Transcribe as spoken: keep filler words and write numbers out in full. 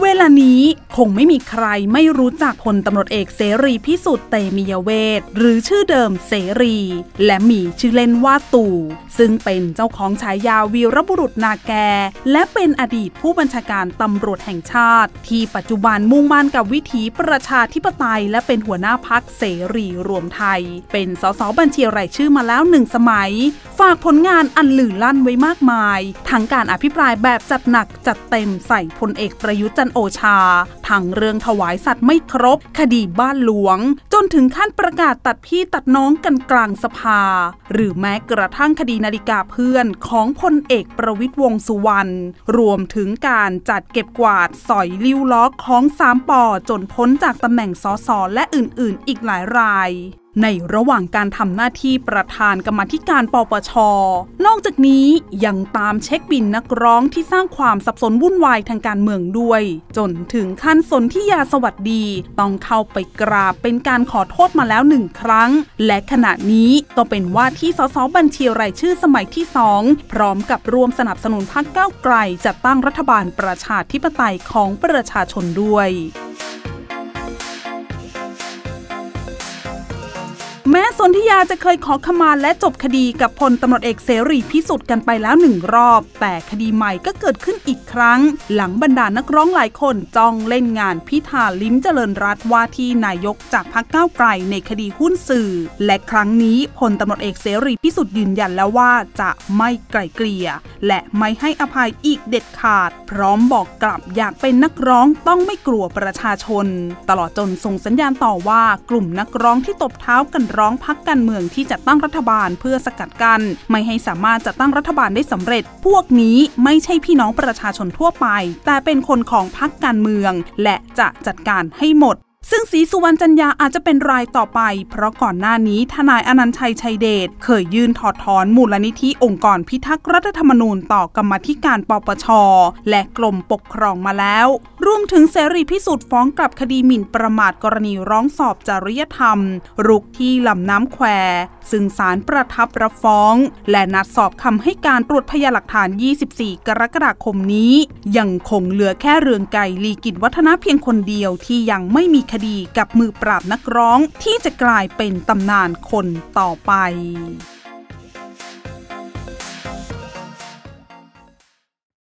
เวลานี้คงไม่มีใครไม่รู้จักพลตำรวจเอกเสรีพิสุทธิ์เตมียเวทหรือชื่อเดิมเสรีและมีชื่อเล่นว่าตู่ซึ่งเป็นเจ้าของฉายาวีรบุรุษนาแกและเป็นอดีตผู้บัญชาการตำรวจแห่งชาติที่ปัจจุบันมุ่งมั่นกับวิถีประชาธิปไตยและเป็นหัวหน้าพรรคเสรีรวมไทยเป็นสสบัญชีรายชื่อมาแล้วหนึ่งสมัยฝากผลงานอันลือลั่นไว้มากมายทั้งการอภิปรายแบบจัดหนักจัดเต็มใส่พลเอกประยุทธ์จันทร์โอชาทั้งเรื่องถวายสัตว์ไม่ครบคดีบ้านหลวงจนถึงขั้นประกาศตัดพี่ตัดน้องกันกลางสภาหรือแม้กระทั่งคดีนาฬิกาเพื่อนของพลเอกประวิตรวงษ์สุวรรณรวมถึงการจัดเก็บกวาดสอยลิ้วล้อของสามปอจนพ้นจากตำแหน่งสสและอื่นๆอีกหลายรายในระหว่างการทำหน้าที่ประธานกรรมาธิการปปช.นอกจากนี้ยังตามเช็คบินนักร้องที่สร้างความสับสนวุ่นวายทางการเมืองด้วยจนถึงขั้นสนธิยาสวัสดีต้องเข้าไปกราบเป็นการขอโทษมาแล้วหนึ่งครั้งและขณะนี้ก็เป็นว่าที่สสบัญชีรายชื่อสมัยที่สองพร้อมกับร่วมสนับสนุนพรรคก้าวไกลจัดตั้งรัฐบาลประชาธิปไตยของประชาชนด้วยแม้สนธิยาจะเคยขอขมาและจบคดีกับพลตำรวจเอกเสรีพิสุทธิ์กันไปแล้วหนึ่งรอบแต่คดีใหม่ก็เกิดขึ้นอีกครั้งหลังบรรดานักร้องหลายคนจ้องเล่นงานพิธาลิ้มเจริญรัตน์ว่าที่นายกจากพรรคก้าวไกลในคดีหุ้นสื่อและครั้งนี้พลตำรวจเอกเสรีพิสุทธิ์ยืนยันแล้วว่าจะไม่ไกล่เกลี่ยและไม่ให้อภัยอีกเด็ดขาดพร้อมบอกกลับอยากเป็นนักร้องต้องไม่กลัวประชาชนตลอดจนส่งสัญญาณต่อว่ากลุ่มนักร้องที่ตบเท้ากันร้องพรรคการเมืองที่จะตั้งรัฐบาลเพื่อสกัดกั้นไม่ให้สามารถจัดตั้งรัฐบาลได้สำเร็จพวกนี้ไม่ใช่พี่น้องประชาชนทั่วไปแต่เป็นคนของพรรคการเมืองและจะจัดการให้หมดซึ่งศรีสุวรรณจันยาอาจจะเป็นรายต่อไปเพราะก่อนหน้านี้ทนายอนันต์ชัยชัยเดชเคยยื่นถอดถอนมูลนิธิองค์กรพิทักษ์รัฐธรรมนูญต่อกรรมาธิการปปช.และกรมปกครองมาแล้วรวมถึงเสรีพิสุทธิ์ฟ้องกลับคดีหมิ่นประมาทกรณีร้องสอบจริยธรรมรุกที่ลำน้ำแควซึ่งศาลประทับรับฟ้องและนัดสอบคำให้การตรวจพยานหลักฐานยี่สิบสี่กรกฎาคมนี้ยังคงเหลือแค่เรืองไกรลีกิจวัฒนะเพียงคนเดียวที่ยังไม่มีคดีกับมือปราบนักร้องที่จะกลายเป็นตำนานคนต่อไป